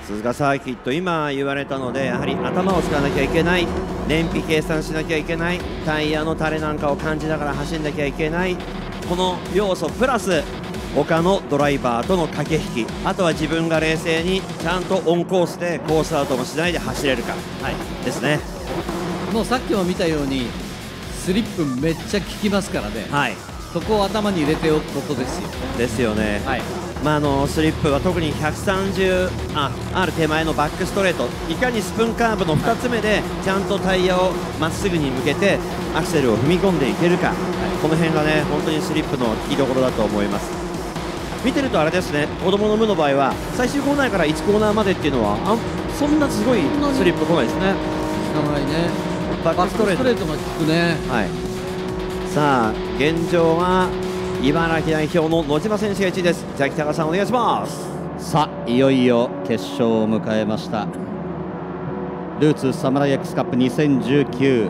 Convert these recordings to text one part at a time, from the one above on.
鈴鹿サーキット、今言われたのでやはり頭を使わなきゃいけない、燃費計算しなきゃいけない、タイヤの垂れなんかを感じながら走んなきゃいけない、この要素プラス他のドライバーとの駆け引き、あとは自分が冷静にちゃんとオンコースでコースアウトもしないで走れるか、ですね。 もうさっきも見たようにスリップめっちゃ効きますからね、そこを頭に入れておくことですよ。 ですよね。スリップは特に130ある手前のバックストレート、いかにスプーンカーブの2つ目でちゃんとタイヤをまっすぐに向けてアクセルを踏み込んでいけるか、この辺がね本当にスリップの効きどころだと思います。見てるとあれですね、子供の無の場合は最終コーナーから1コーナーまでっていうのはそんなすごいスリップ来ないですね。 効かないね。バックストレートが効くね。 さあ現状は茨城代表の野島選手が1位です。じゃあ北川さんお願いします。 さあいよいよ決勝を迎えました。ルーツサムライ X カップ2019、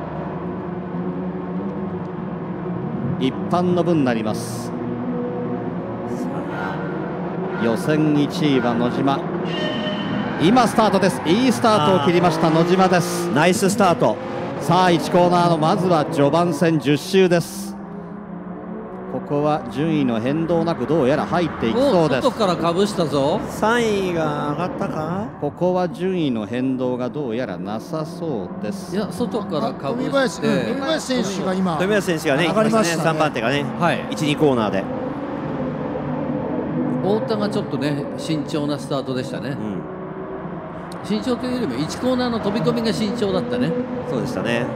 一般の分になります。予選1位は野島、今スタートです。いいスタートを切りました野島です。 ナイススタート。 さあ1コーナーのまずは序盤戦10周です。ここは順位の変動なくどうやら入っていきそうです。 外からかぶしたぞ。 3位が上がったか。 ここは順位の変動がどうやらなさそうです。 いや外からかぶして富林選手が今富林選手がね上がりましたね。3番手がね、1、2コーナーで太田がちょっとね慎重なスタートでしたね。慎重というよりも1コーナーの飛び込みが慎重だったね。 そうでしたね。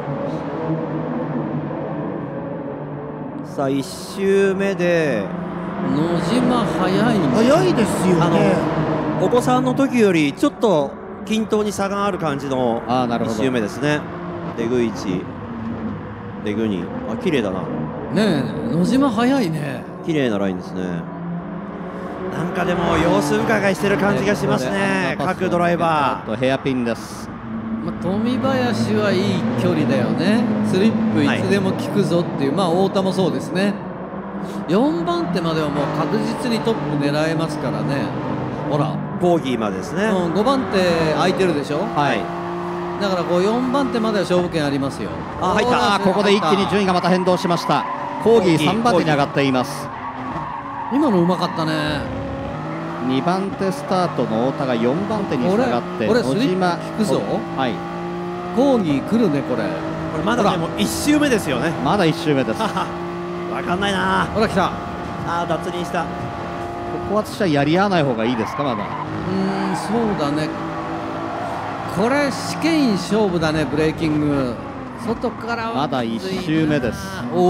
さあ1周目で野島早いね。 早いですよね。 お子さんの時よりちょっと均等に差がある感じの1周目ですね。出口出口に綺麗だな。 ねえ野島早いね。 綺麗なラインですね。なんかでも様子伺いしてる感じがしますね、各ドライバー。 ヘアピンです。 富林はいい距離だよね。スリップいつでも効くぞっていう、太田もそうですね。4番手まではもう確実にトップ狙えますからね。ほらボギーまでですね。 5番手空いてるでしょ。だから4番手までは勝負権ありますよ。 入った。ここで一気に順位がまた変動しました。コーギー3番手に上がっています。 今のうまかったね。 2番手スタートの太田が4番手に下がってこれスリップ効くぞ。コーギー来るねこれ。 これまだでも1周目ですよね。 まだ1周目です。 わかんないな。 ほら来た。 脱輪した。 ここは私はやり合わない方がいいですか。まだそうだね。これ試験員勝負だね。ブレーキング外からはまだ1周目です。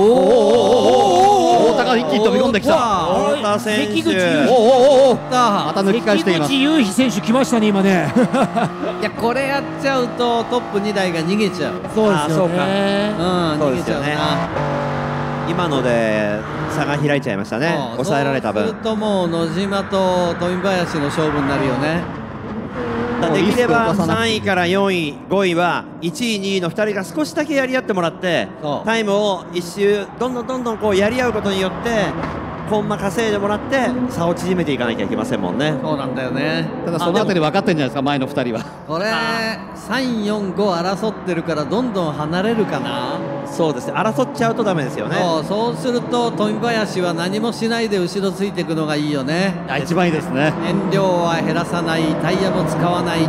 太田が一気に飛び込んできた。 太田選手また抜き返しています。 関口雄飛選手来ましたね今ね。 いやこれやっちゃうとトップ2台が逃げちゃう。 そうですよね。 逃げちゃうな。 今ので差が開いちゃいましたね。抑えられた分。 そうするともう野島と富林の勝負になるよね。 できれば3位から4位5位は1位2位の2人が少しだけやり合ってもらってタイムを1周どんどんこうやり合うことによってコンマ稼いでもらって差を縮めていかなきゃいけませんもんね。 そうなんだよね。 ただそのあたり分かってんじゃないですか前の2人は。 これ3、4、5争ってるからどんどん離れるかな。 そうですね。争っちゃうとダメですよね。 そうすると富林は何もしないで後ろついていくのがいいよね。 一番いいですね。 燃料は減らさない、タイヤも使わない。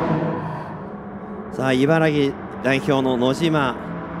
さあ茨城代表の野島、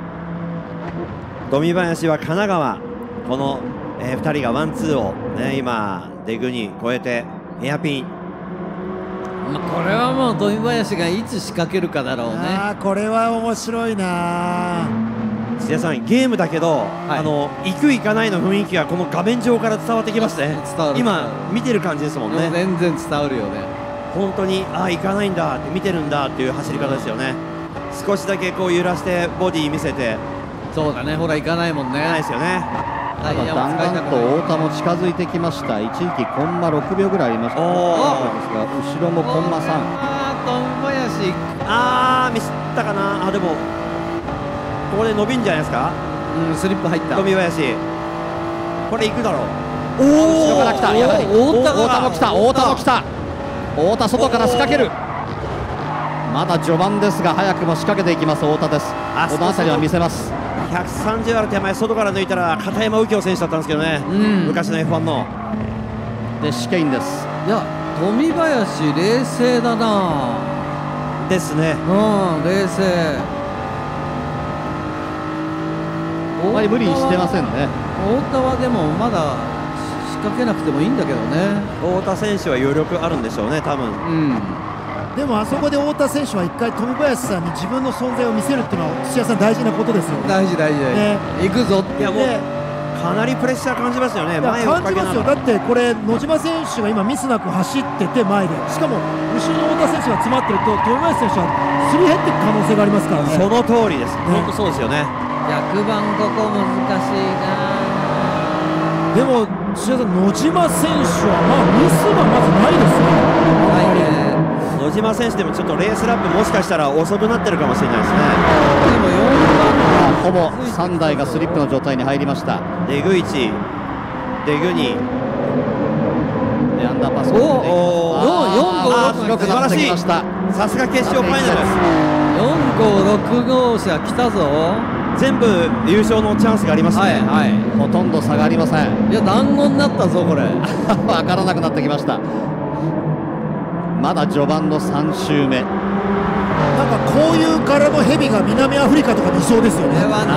富林は神奈川、この、2人がワンツーを、今出具に越えてヘアピン。 これはもう富林がいつ仕掛けるかだろうね。 これは面白いな。 土屋さんゲームだけど、行く行かないの雰囲気がこの画面上から伝わってきますね。今見てる感じですもんね。 全然伝わるよね。 本当に行かないんだって見てるんだっていう走り方ですよね。少しだけこう揺らしてボディ見せて。 そうだね。ほら行かないもんね。 ないですよね。 だんだんと太田も近づいてきました。一時期コンマ6秒ぐらいありましたが、後ろもコンマ3。 富林ミスったかな。でもここで伸びんじゃないですか。 スリップ入った。 富林これ行くだろう。 後ろから来た。やはり太田も来た。太田も来た。 太田外から仕掛ける。まだ序盤ですが早くも仕掛けていきます太田です。この辺りは見せます。 130ある手前外から抜いたら片山右京選手だったんですけどね、昔の F1 のでシケインです。 いや富林冷静だな。 ですね。 冷静。 あまり無理してませんね。 太田はでもまだ仕掛けなくてもいいんだけどね。 太田選手は余力あるんでしょうね多分。 でもあそこで太田選手は一回富林さんに自分の存在を見せるっていうのは土屋さん大事なことですよ。 大事大事、 ね、 行くぞって。 いやもうかなりプレッシャー感じますよね。前を追っかけながら。 感じますよ。だってこれ野島選手が今ミスなく走ってて前で、しかも後ろに太田選手が詰まってると富林選手はすり減っていく可能性がありますからね。 その通りです。本当そうですよね。 逆番ここ難しいな。 でも土屋さん野島選手はミスがまずないですね。 ないね。 野島選手でもちょっとレースラップもしかしたら遅くなってるかもしれないですね。 でも4番ほぼ3台がスリップの状態に入りました。 デグ1、デグ2、 でアンダーパスを 4、5、6、 白くなってきました。 さすが決勝ファイナル。 4、5、6号車来たぞ。 全部優勝のチャンスがありますね。 ほとんど差がありません。 いや団子になったぞこれ。 分からなくなってきました。まだ序盤の3周目。 なんかこういう柄のヘビが南アフリカとかにいそうですよね。 これは逃げら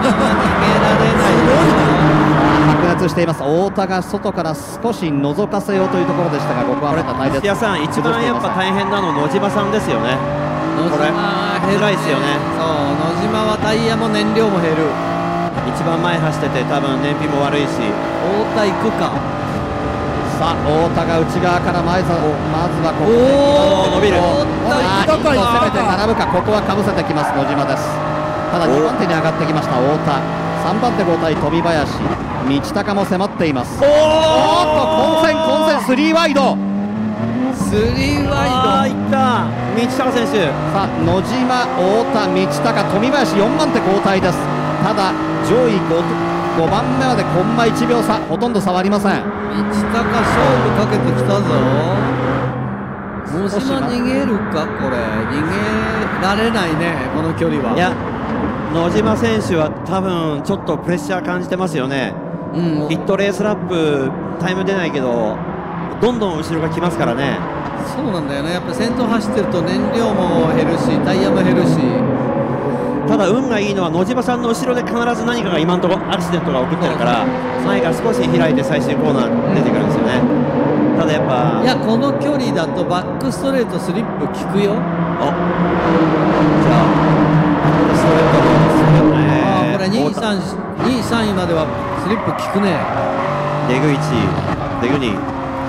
れない。 白熱しています。太田が外から少し覗かせようというところでしたが、ここはまた大土屋さん一番やっぱ大変なの野島さんですよね。これ偉いですよね。 そう野島はタイヤも燃料も減る。 一番前走ってて多分燃費も悪いし。 太田行くか。 さあ太田が内側からまずはここ伸びる。 攻めて並ぶか。ここはかぶせてきます野島です。ただ2番手に上がってきました太田。3番手交代富林、道高も迫っています。おっと混戦3ワイド。 3ワイドいった道高選手。 さあ野島、太田、道高、富林4番手交代です。ただ上位 5番目までコンマ1秒差、ほとんど差はありません。 道高勝負かけてきたぞ。野島逃げるか。これ逃げられないねこの距離は。 いや野島選手は多分ちょっとプレッシャー感じてますよね。ヒットレースラップタイム出ないけどどんどん後ろが来ますからね。 そうなんだよね。やっぱ先頭走ってると燃料も減るしタイヤも減るし。 ただ運がいいのは野島さんの後ろで必ず何かが今のところアクシデントが起こってるから前が少し開いて最終コーナー出てくるんですよね。ただやっぱいやこの距離だとバックストレートスリップ効くよ。 じゃあストレートですよね。 これ2位3位まではスリップ効くね。 デグ1、デグ2。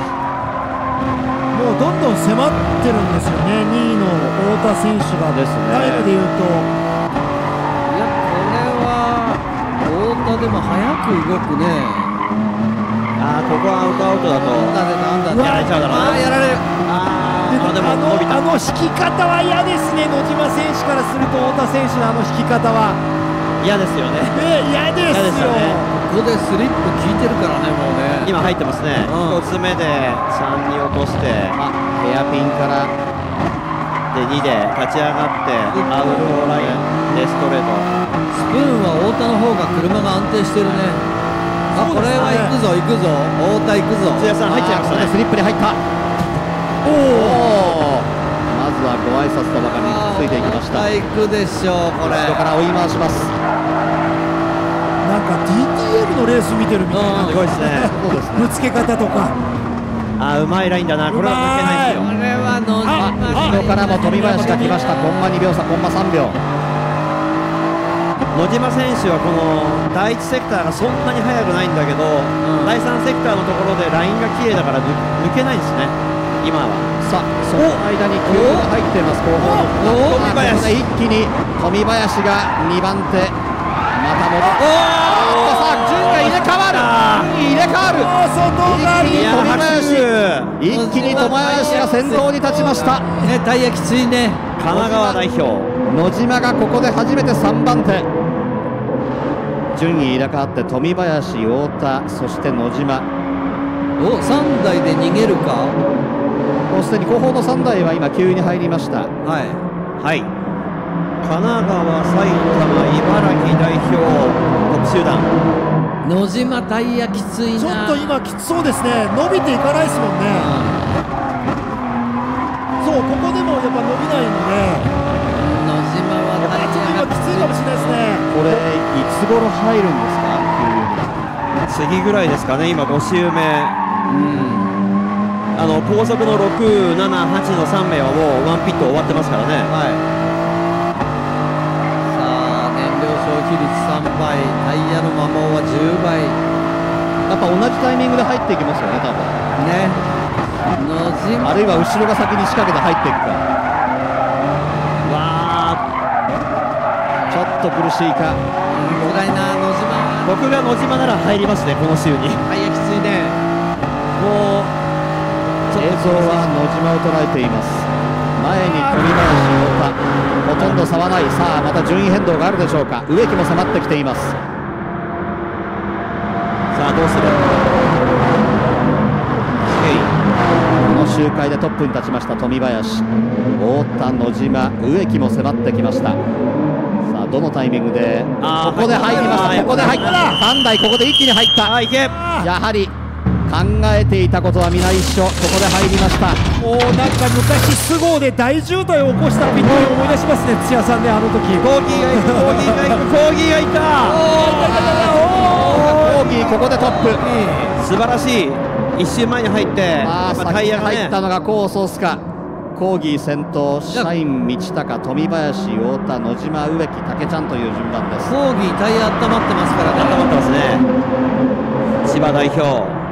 もうどんどん迫ってるんですよね2位の太田選手がですね。タイムでいうといやこれは太田でも早く動くね。 ここはアウトアウトだとやられちゃうだろうな。 やられる。 でも伸びた。 引き方は嫌ですね。野島選手からすると太田選手の引き方は嫌ですよね。 嫌ですよね。 ここでスリップ効いてるからねもうね。 今入ってますね。1つ目で3に落としてヘアピンからで2で立ち上がってアウトラインでストレート。 スプーンは太田の方が車が安定してるね。これは行くぞ太田行くぞ。 土屋さん入っちゃいましたね。 スリップに入った。まずはご挨拶とばかりについていきました。 行くでしょうこれ。 後ろから追い回します。 なんか DTM のレース見てるみたいな。 すごいですね。 ぶつけ方とかうまいラインだな。これは抜けないですよ。 これは野島。 後ろからも富林が来ました。コンマ2秒差、コンマ3秒。 野島選手はこの第1セクターがそんなに速くないんだけど、第3セクターのところでラインが綺麗だから抜けないんですね今は。 さあその間に急が入っています後方の富林。 一気に富林が2番手また戻ってさあ順が入れ替わる。一気に富林が先頭に立ちました。 タイヤきついね。 神奈川代表野島がここで初めて3番手。順位入れ替わって富林、太田、そして野島。 3台で逃げるか。 もうすでに後方の3台は今急に入りました。 はいはい、神奈川、埼玉、茨城代表トップ集団。 野島タイヤきついな。 ちょっと今きつそうですね。伸びていかないですもんね。そう、ここでもやっぱ伸びないので、 野島はちょっと今きついかもしれないですね。 これいつ頃入るんですか？ 次ぐらいですかね、今5周目。高速の6、7、8の3名はもうワンピット終わってますからね。 はい。さあ燃料消費率3倍、タイヤの摩耗は10倍。 やっぱ同じタイミングで入っていきますよね、多分ね。野島あるいは後ろが先に仕掛けて入っていくか。 わちょっと苦しいか。 辛いな野島。 僕が野島なら入りますね、この週に。 タイヤきついね。 もう映像は野島を捉えています。前に鳥林、太田、ほとんど差はない。さあまた順位変動があるでしょうか。植木も迫ってきています。 さあどうする。 この周回でトップに立ちました富林、太田、野島、植木も迫ってきました。さあどのタイミングでここで入りました。ここで入った。3台ここで一気に入った。 いけ。 やはり考えていたことは皆一緒。ここで入りました。 おー、なんか昔スゴーで大渋滞を起こしたピットを思い出しますね、土屋さんね、あの時。 コーギーがいく、コーギーがいく、コーギーがいた。 コーギーここでトップ。 素晴らしい。一周前に入ってタイヤが入ったのがコーソースか。コーギー先頭、社員、道高、富林、太田、野島、植木、竹ちゃんという順番です。 コーギータイヤ温まってますからね。 温まってますね。千葉代表。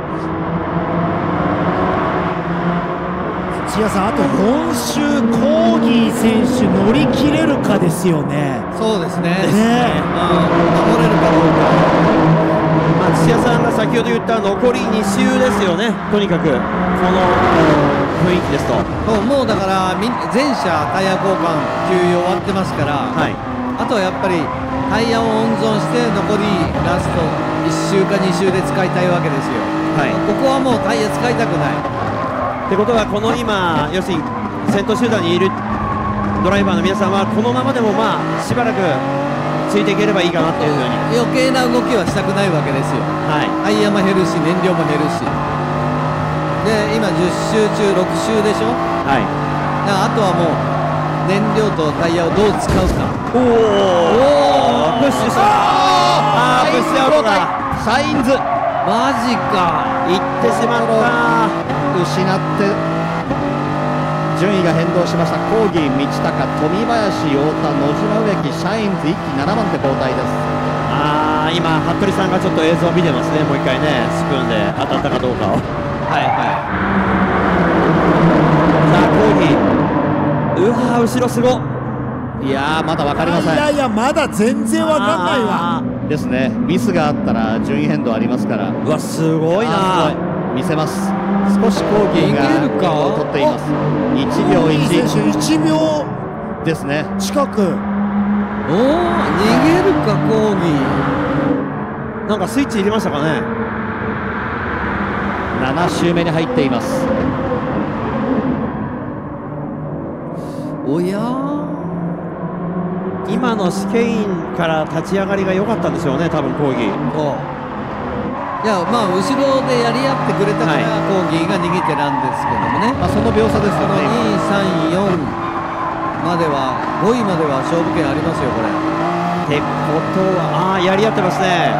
土屋さん、あと4周コーギー選手乗り切れるかですよね。 そうですね。 ね守れるかどうか。 土屋さんが先ほど言った残り2周ですよね。とにかくこの雰囲気ですと。 もうだから全車タイヤ交換給油終わってますから、 はい、 あとはやっぱりタイヤを温存して残りラスト1周か2周で使いたいわけですよ。 はい、 ここはもうタイヤ使いたくない。 ってことはこの今要するに先頭集団にいるドライバーの皆さんはこのままでもしばらくついていければいいかなというふうに。 余計な動きはしたくないわけですよ。 はい、 タイヤも減るし燃料も減るしで今10周中6周でしょ。 はい、 あとはもう燃料とタイヤをどう使うか。 おおプッシュした。プッシュアウトだ。 サインズマジか。 行ってしまった。 失って順位が変動しました。コーギー、道高、富林、太田、野島、植木、社員ズ一気7番手交代です。 今服部さんがちょっと映像を見てますね。もう一回ねスプーンで当たったかどうかを。はいはい。さあコーギー、うわー後ろすご。 いやーまだ分かりません。 いやいやまだ全然分かんないわですね。ミスがあったら順位変動ありますから。 うわすごいな。 見せます。少しコーギーがリードを取っています。1秒1 選手1秒ですね。 近く。 おお逃げるかコーギー。 なんかスイッチ入れましたかね。 7周目に入っています。 おや今の試験員から立ち上がりが良かったんでしょうね、多分コーギー。 いや後ろでやり合ってくれたから、コーギーが逃げてなんですけどもね。 その秒差ですよね。 2、3、4までは5位までは勝負権ありますよこれ。 ってことはやり合ってますね。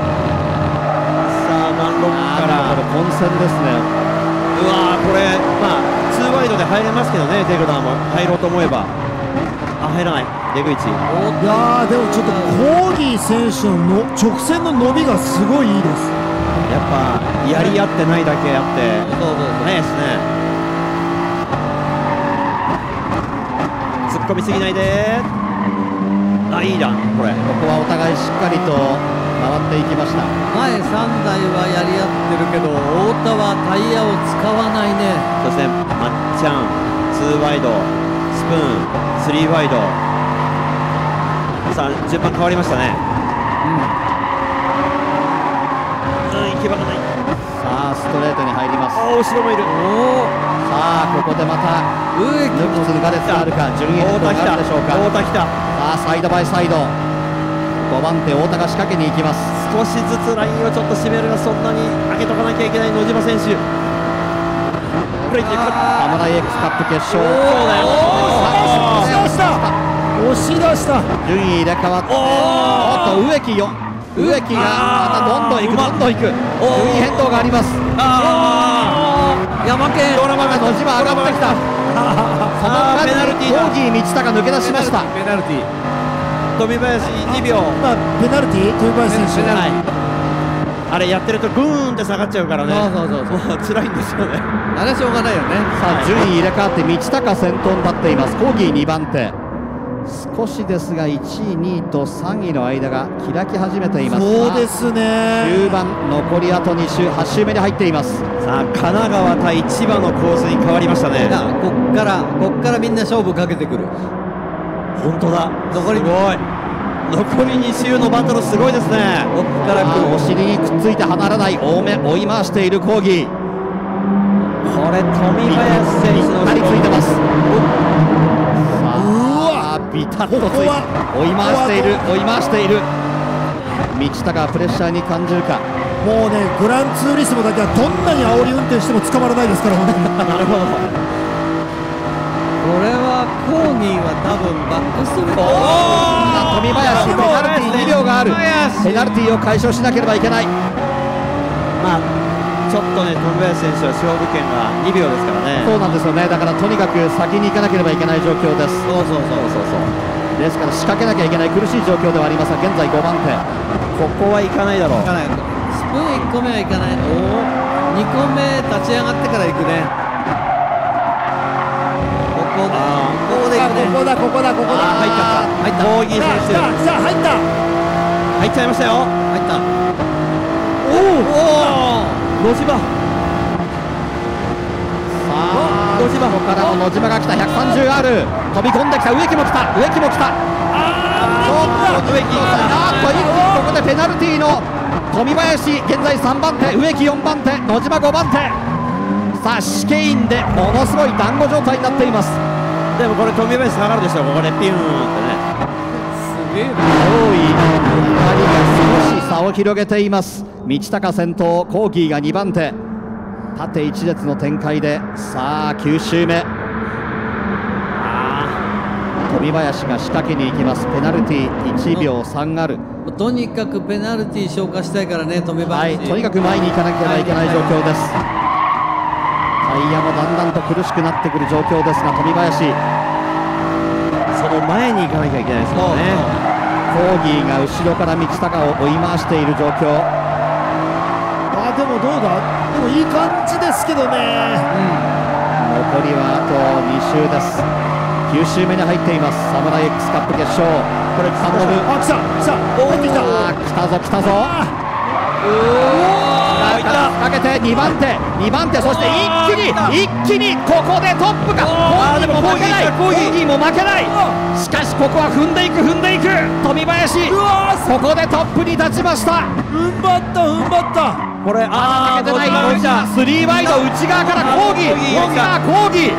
さあダンロックから混戦ですね。 うわこれ2ワイドで入れますけどね。デグダーも入ろうと思えば入らない。出口。いやーでもちょっとコーギー選手の直線の伸びがすごいいいです。 やっぱやり合ってないだけあって早いですね。突っ込みすぎないで。いいじゃんこれ。 ここはお互いしっかりと回っていきました。 前3台はやり合ってるけど太田はタイヤを使わないね。 そしてまっちゃん2ワイドスプーン3ワイド。さあ順番変わりましたね。行き場がない。 さあストレートに入ります。 後ろもいる。 さあここでまた植木抜きつ抜かれつがあるか、順位変動があるでしょうか。 太田来た。 さあサイドバイサイド、5番手太田が仕掛けに行きます。 少しずつラインをちょっと締めるが、そんなに上げとかなきゃいけない野島選手。これいってサムライ X カップ決勝。 そうだよ。 押し出した順位入れ替わって、おっと植木よ、植木がまたどんどんいくどんどんいく、順位変動があります。 山県ドラマが野島上がってきた。その間ペナルティーだ。 コーギー道高抜け出しました。 ペナルティー。 富林2秒。 今ペナルティー富林選手はい、あれやってるとグーンって下がっちゃうからね。 そうもう辛いんですよね。 あれはしょうがないよね。 さあ順位入れ替わって道高先頭に立っています。コーギー2番手、少しですが1位2位と3位の間が開き始めています。 そうですね。 終盤残りあと2周、8周目に入っています。 さあ神奈川対千葉の構図に変わりましたね。 こっからみんな勝負かけてくる。 本当だ。 残りすごい。残り2周のバトルすごいですね。 こっから来る。 お尻にくっついて離らない多め追い回しているコーギー。 これ富林選手のなりついてます。さあビタッとついて追い回している追い回している。道高はプレッシャーに感じるか。 もうねグランツーリスモだけはどんなに煽り運転しても捕まらないですから本当に。 なるほど。 これはコーギーは多分バックストレート。 富林ペナルティー2秒がある。ペナルティーを解消しなければいけない。 まあちょっとね富林選手は勝負権が2秒ですからね。 そうなんですよね。だからとにかく先に行かなければいけない状況です。 そうですから仕掛けなきゃいけない苦しい状況ではありますが、現在5番手。 ここはいかないだろう。 スプーン1個目はいかない。2個目立ち上がってから行くね。ここで行くね。 ここだ入ったコーギー選手さあ入った入っちゃいましたよ。 入った。 野島。 野島からの野島が来た。130ある。飛び込んできた。植木も来た。植木も来た。 植木ここでペナルティーの富林現在3番手、植木4番手、野島5番手。さあ試験員でものすごい団子状態になっています。 でもこれ富林下がるでしょ。ここでピューンってね。 すげえな。 上位2人が少し差を広げています。道高先頭、コーギーが2番手。縦一列の展開で、さあ9周目。富林が仕掛けに行きます。ペナルティー1秒3ある。 とにかくペナルティー消化したいからね、富林。 とにかく前に行かなければいけない状況です。タイヤもだんだんと苦しくなってくる状況ですが、富林その前に行かなきゃいけないですもんね。 コーギーが後ろから道高を追い回している状況。 でもどうだ、でもいい感じですけどね。 残りはあと2周です。9周目に入っています。サムライ X カップ決勝。これサムロブ来た入ってきた。 来たぞかけて2番手、そして一気にここでトップか。コーギーも負けない。しかしここは踏んでいく富林。ここでトップに立ちました。 踏ん張ったこれかけてない野島。3ワイド内側からコーギー。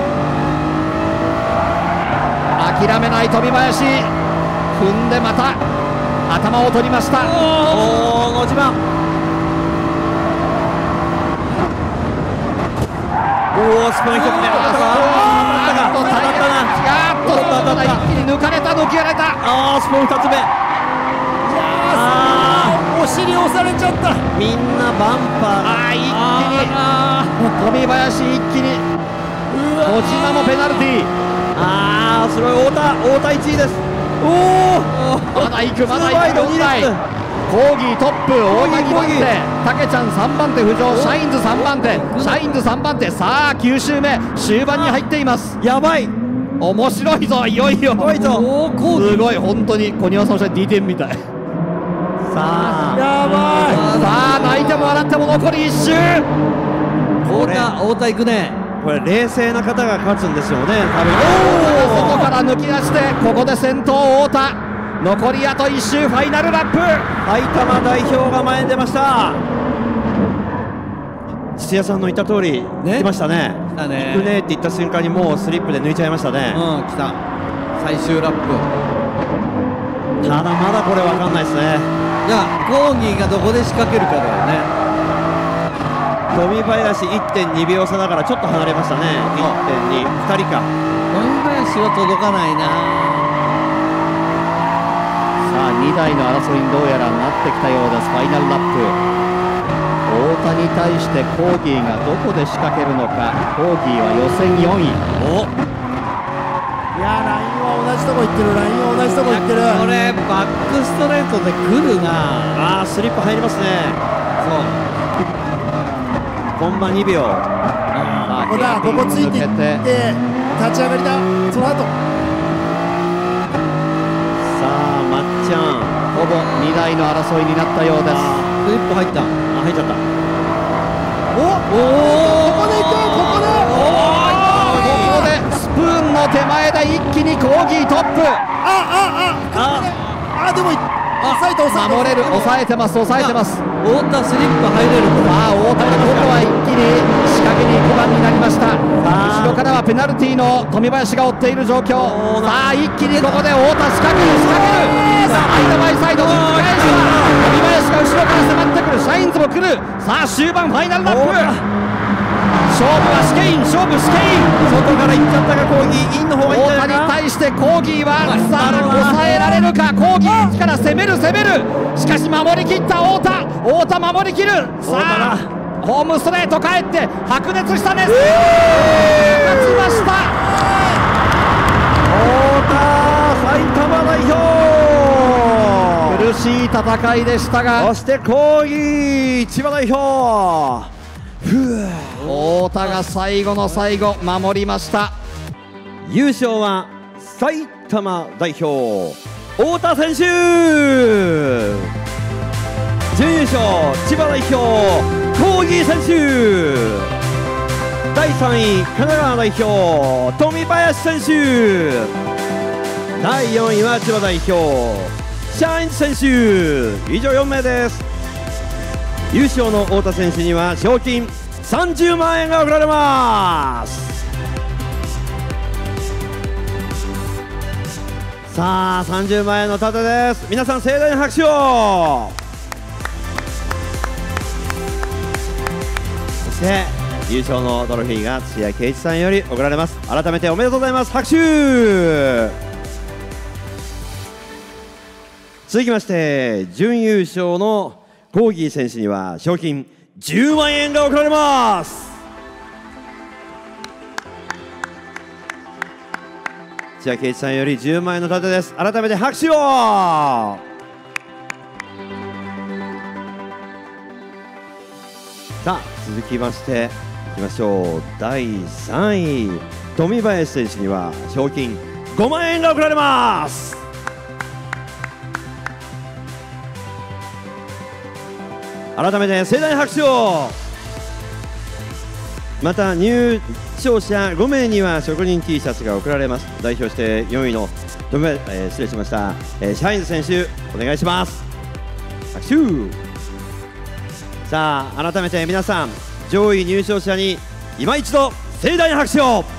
諦めない富林。踏んでまた頭を取りました。 野島。スプーン一つで一気に抜かれた。 スプーン2つ目。 お尻押されちゃった。 みんなバンパー。 一気に富林、一気に野島もペナルティー。 すごい。太田1位です。 まだ行く4台。コーギートップ、大八木2番手、たけちゃん3番手浮上、シャインズ3番手、さあ9周目終盤に入っています。 やばい、 面白いぞ。いよいよすごい、本当に小庭さんおっしゃる D10 みたい。さあ泣いても笑っても残り1周。 太田行くね。 これ冷静な方が勝つんですよね、 外から抜き出して、ここで先頭太田。残りあと1周、ファイナルラップ。 埼玉代表が前に出ました。 土屋さんの言った通り、 ね来ましたね。 来たね行くねって言った瞬間にもうスリップで抜いちゃいましたね。 来た最終ラップ。 ただまだこれわかんないですね。 いやコーギーがどこで仕掛けるかだよね。 富林 1.2 秒差だからちょっと離れましたね。1.2、2人か。 富林は届かないな。 さあ2台の争いにどうやらなってきたようです。ファイナルラップ。太田に対してコーギーがどこで仕掛けるのか。コーギーは予選4位。 いやラインは同じとこ行ってる、ラインは同じとこ行ってる。 これバックストレートで来るな。 スリップ入りますね。コンマ2秒。 ここだ、ここついていって立ち上がりだ。その後さあまっちゃん、 ほぼ2台の争いになったようです。 スリップ入った。 入っちゃった。 ここで行く、ここでここでスプーンの手前で一気にコーギートップ。 でも抑えた、 守れる、抑えてます、抑えてます。 太田スリップ入れる。 さあ太田が今度は一気に仕掛けに行く番になりました。後ろからはペナルティーの富林が追っている状況。さあ一気にここで太田仕掛ける、さあ間バイサイドに返した富林が後ろから迫ってくる。シャインズも来る。さあ終盤ファイナルラップ。勝負はスケイン、勝負スケイン。 外から行っちゃったか、コーギーインの方がいいんじゃ太田にないか。 対してコーギーはさあ抑えられるか。コーギーから攻める攻める。しかし守りきった太田守りきる。さあホームストレート帰って白熱した熱戦、勝ちました。 太田埼玉代表。 苦しい戦いでしたが、 そしてコーギー千葉代表。 太田が最後の最後守りました。 優勝は埼玉代表太田選手。準優勝千葉代表コーギー選手。第3位神奈川代表富林選手。第4位は千葉代表シャインズ選手。以上4名です。優勝の太田選手には賞金30万円が贈られます。さあ30万円の盾です。皆さん盛大な拍手を。そして優勝のトロフィーが土屋圭一さんより贈られます。改めておめでとうございます。拍手。続きまして準優勝のコーギー選手には賞金10万円が贈られます。土屋圭一さんより10万円の盾です。改めて拍手を。さあ続きましていきましょう。第3位富林選手には賞金5万円が贈られます。改めて盛大な拍手を。また入賞者5名には職人 T シャツが贈られます。代表して4位の失礼しました、シャインズ選手お願いします。拍手。さあ改めて皆さん上位入賞者に今一度盛大な拍手を。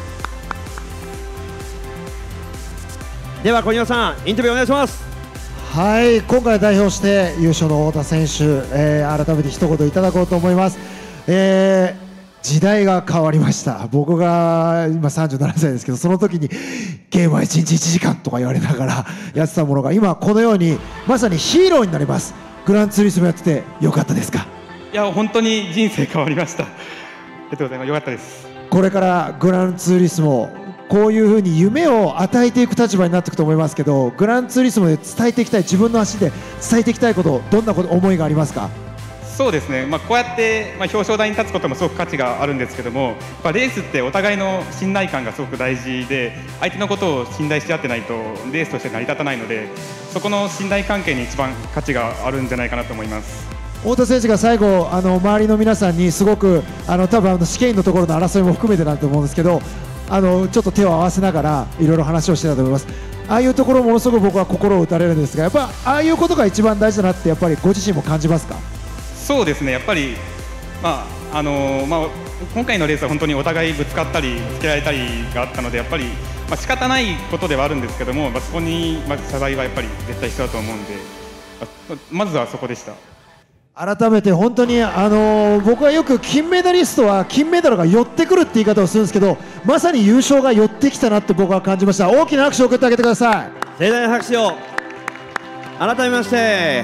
では小庭さんインタビューお願いします。 はい、今回代表して優勝の太田選手、改めて一言いただこうと思います。時代が変わりました。僕が今37歳ですけど、その時にゲームは1日1時間とか言われながらやってたものが今このようにまさにヒーローになります。グランツーリスモやっててよかったですか？ いや本当に人生変わりました。ありがとうございます。よかったです。 これからグランツーリスモこういうふうに夢を与えていく立場になっていくと思いますけど、グランツーリスモで伝えていきたい、自分の足で伝えていきたいこと、どんな思いがありますか？ そうですね、こうやって、表彰台に立つこともすごく価値があるんですけども、やっぱレースってお互いの信頼感がすごく大事で、相手のことを信頼し合ってないとレースとして成り立たないので、そこの信頼関係に一番価値があるんじゃないかなと思います。 太田選手が最後周りの皆さんにすごく多分試験のところの争いも含めてなんて思うんですけど、ちょっと手を合わせながらいろいろ話をしてたと思います。ああいうところものすごく僕は心を打たれるんですが、やっぱああいうことが一番大事だなってやっぱりご自身も感じますか？ そうですね、やっぱり、 今回のレースは本当にお互いぶつかったりぶつけられたりがあったので、やっぱり仕方ないことではあるんですけども、そこに謝罪はやっぱり絶対必要だと思うんで、まずはそこでした。 改めて本当に、僕はよく金メダリストは金メダルが寄ってくるって言い方をするんですけど、まさに優勝が寄ってきたなって僕は感じました。大きな拍手を送ってあげてください。 盛大な拍手を。改めまして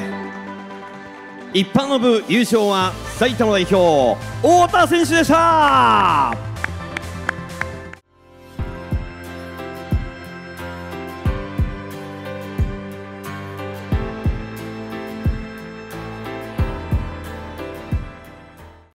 一般の部優勝は埼玉代表太田選手でした。